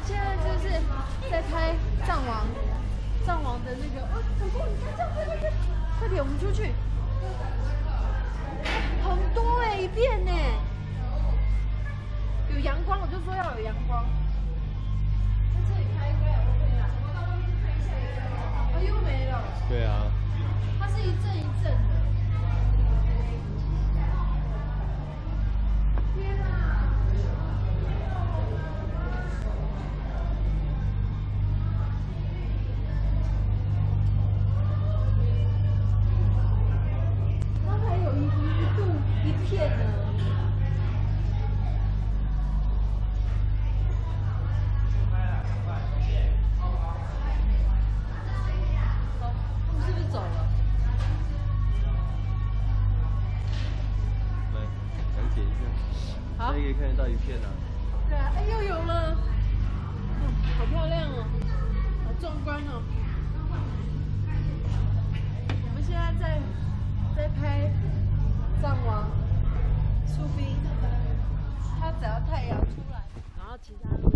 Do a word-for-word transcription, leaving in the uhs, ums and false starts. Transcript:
现在就是在拍藏王，藏王的那个，哦，老公，你看这样，快快快，快点，我们出去。很多哎、欸，一片呢、欸，有阳光，我就说要有阳光。在这里拍应该也 OK 啦，我到外面去看一下也可以。哦，又没了。 对啊。 它是一阵一阵的。天啊！它还有一一度一片呢。 好，可以看得到一片啊。 对啊，哎，又有了，嗯，好漂亮哦，好壮观哦。我们现在在在拍藏王出兵，他只要太阳出来，然后其他。